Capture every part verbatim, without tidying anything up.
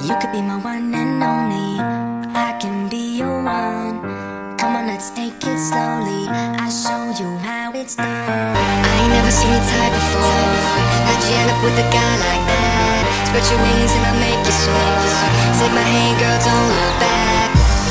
You could be my one and only. I can be your one. Come on, let's take it slowly. I'll show you how it's done. I ain't never seen your type before. How'd you end up with a guy like that? Spread your wings and I'll make you soar. Take my hand, girl, don't look back.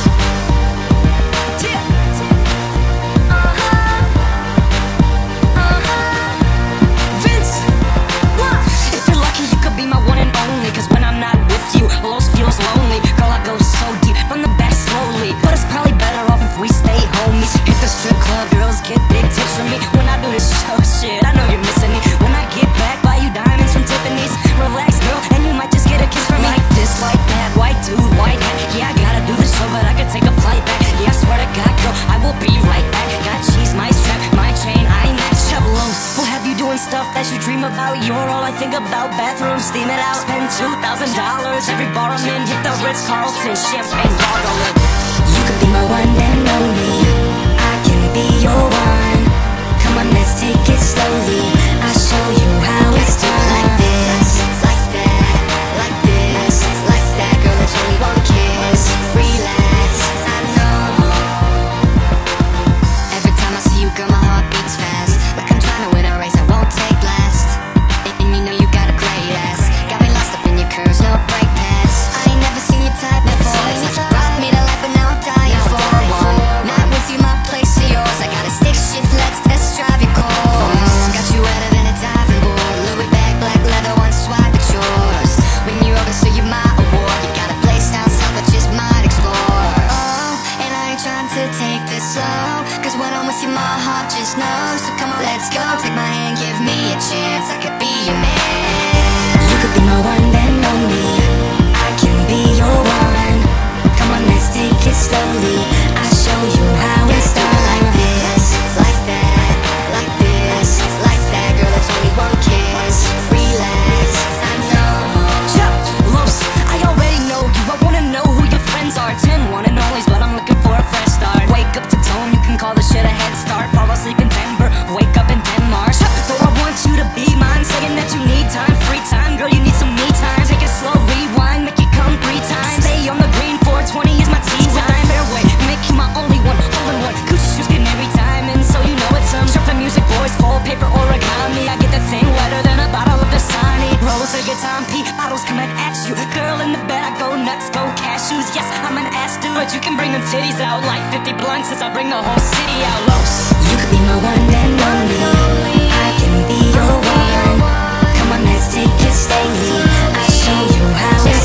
Stuff that you dream about, you're all I think about. Bathroom, steam it out, spend two thousand dollars every bar I'm in, hit the Ritz-Carlton, champagne bottling. You could be my one and only. I can be your one. Come on, let's take it slowly. I'll show you how it's done. Like this, like that, like this, like that. Girl, it's only one kiss. Relax, I know. Every time I see you, girl, my heart beats fast. Like I'm trying to win a race I won't take last. And you know you got a great ass. Got me lost up in your curves, no break pass. I ain't never seen your type before. It's like you brought me to life, but now I'm dying for one. Not with you, my place or yours. I got a stick shift, let's test drive your course. Got you wetter than a diving board. Louis bag, black leather, one swipe, it's yours. When you're over, so you're my award. You got a place down south that just might explore. Oh, and I ain't trying to take this slow, cause when I'm with you, my heart just knows. So come on, let's go, take my hand, give me a chance. I could be your man. You could be my one and only. I can be your one. Come on, let's take it slowly. I'll show you how it's done. Like this, like that, like this, like that. Girl, it's only one kiss. Relax, I know. Chuck, Los, I already know you. I wanna know who your friends are. Ten one and onlys, but I'm looking for a fresh start. Wake up to tone, you can call this shit a head start. Fall asleep in Denver, wake up in Denmark. So I want you to be mine, saying that you need time, free time. Girl, you need some me time. Take it slow, rewind, make it come three times. Stay on the green, four twenty is my tea time. Fairway, make you my only one, hole in one. Gucci shoes get every time, and so you know it's some surfing music, boys, full paper origami. I get the thing wetter than a bottle of Dasani. Rose a guitar and pee, bottles coming at you. Girl in the bed, I go nuts, go cashews. Yes, I'm an ass dude, but you can bring them titties out like fifty blunts as I bring the whole city out. Los. You could be my one and only. I can be your one. Come on, let's take it slowly. I'll show you how it's